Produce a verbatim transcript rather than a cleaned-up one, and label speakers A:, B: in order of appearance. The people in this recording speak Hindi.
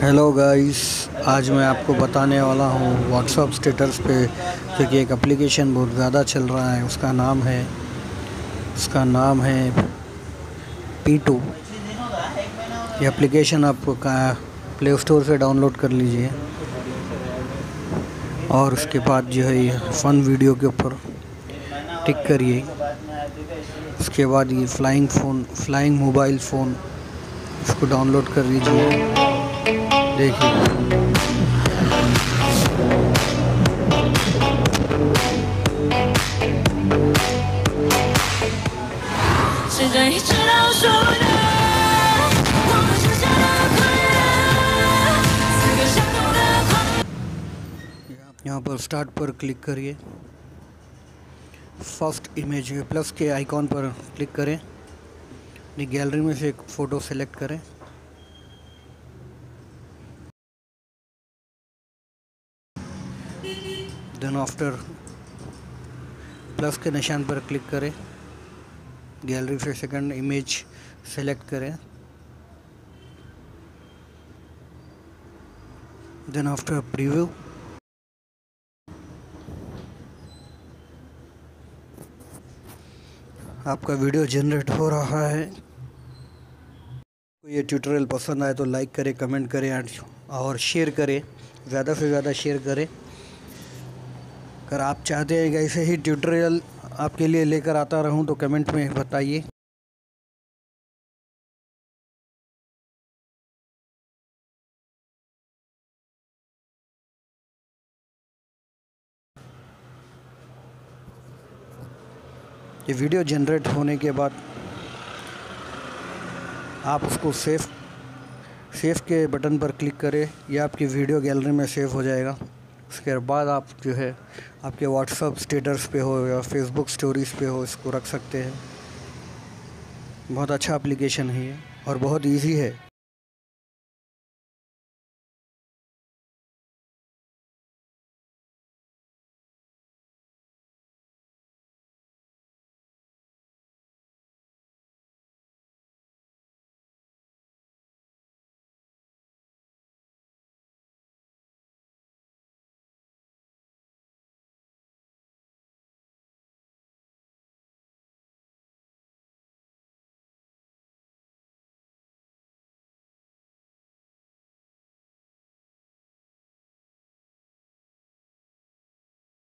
A: हेलो गाइस, आज मैं आपको बताने वाला हूँ व्हाट्सअप स्टेटस पे क्योंकि एक एप्लीकेशन बहुत ज़्यादा चल रहा है। उसका नाम है उसका नाम है पी टू। ये एप्लीकेशन आप प्ले स्टोर से डाउनलोड कर लीजिए और उसके बाद जो है ये फ़न वीडियो के ऊपर टिक करिए। उसके बाद ये flying phone flying mobile phone इसको डाउनलोड कर लीजिए। देखिए यहाँ पर स्टार्ट पर क्लिक करिए। फर्स्ट इमेज प्लस के आइकॉन पर क्लिक करें। अपनी गैलरी में से एक फ़ोटो सेलेक्ट करें। देन आफ्टर प्लस के निशान पर क्लिक करें। गैलरी से सेकंड इमेज सेलेक्ट करें। देन आफ्टर प्रीव्यू आपका वीडियो जनरेट हो रहा है। ये ट्यूटोरियल पसंद आए तो लाइक करें, कमेंट करें और शेयर करें, ज़्यादा से ज़्यादा शेयर करें। अगर आप चाहते हैं कि ऐसे ही ट्यूटोरियल आपके लिए लेकर आता रहूं तो कमेंट में बताइए। ये वीडियो जनरेट होने के बाद आप उसको सेव सेव के बटन पर क्लिक करें। यह आपकी वीडियो गैलरी में सेव हो जाएगा। उसके बाद आप जो है आपके व्हाट्सअप स्टेटस पे हो या फेसबुक स्टोरीज़ पे हो, इसको रख सकते हैं। बहुत अच्छा एप्लीकेशन है ये और बहुत इजी है।